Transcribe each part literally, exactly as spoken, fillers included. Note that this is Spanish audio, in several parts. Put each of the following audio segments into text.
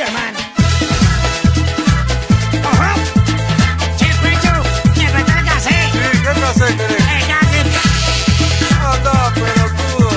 Pecho, hermano. Ojo. Che, Pecho, ¿me presta el cassette? Sí, ¿qué cassette querés? El cassette. Anda, pelotudo.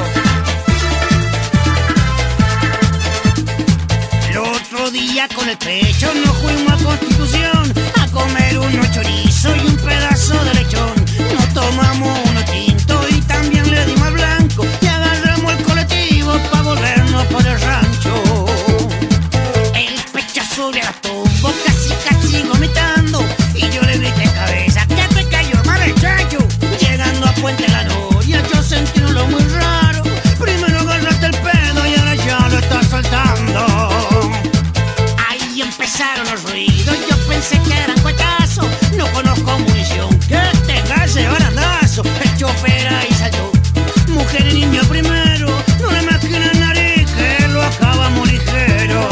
El otro día con el Pecho nos fuimos a Constitución a comer unos chorizos y un pedazo de lechón. Nos tomamos unos tintos y también le dimos al blanco y agarramos el colectivo para volvernos por el rancho. El Pecho sube a la tumba casi casi vomitando y yo le grité cabeza que te cayó mal el chacho. Llegando a Puente La Noria yo sentí lo muy raro. Primero agarraste el pedo y ahora ya lo estás soltando. Ahí empezaron los ruidos, yo pensé que eran cuetazos. No conozco munición que tenga ese barandazo. El chofer ahí saltó, mujer y niño primero. No le mezclen el nariz que lo acabamos ligero.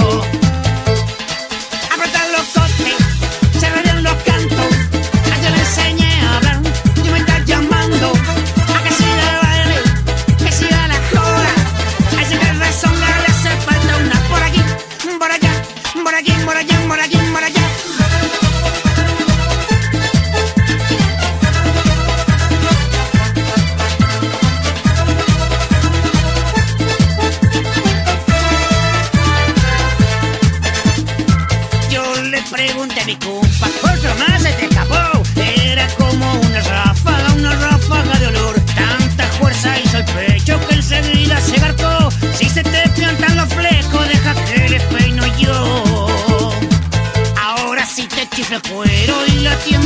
Apretar los cotes, se veían los cantos. A yo le enseñé a hablar, yo me está llamando. A que siga el baile, que siga la joda. A ese que rezonga le hace falta una por aquí, por allá, por aquí, por allá, por aquí, por allá. Yo le pregunté a mi compa, otro más se te escapó. Era como una ráfaga, una ráfaga de olor. Tanta fuerza hizo el Pecho que enseguida se garcó. Si se te plantan los flecos, deja que les peino yo. Ahora sí te chifle el cuero y la tienda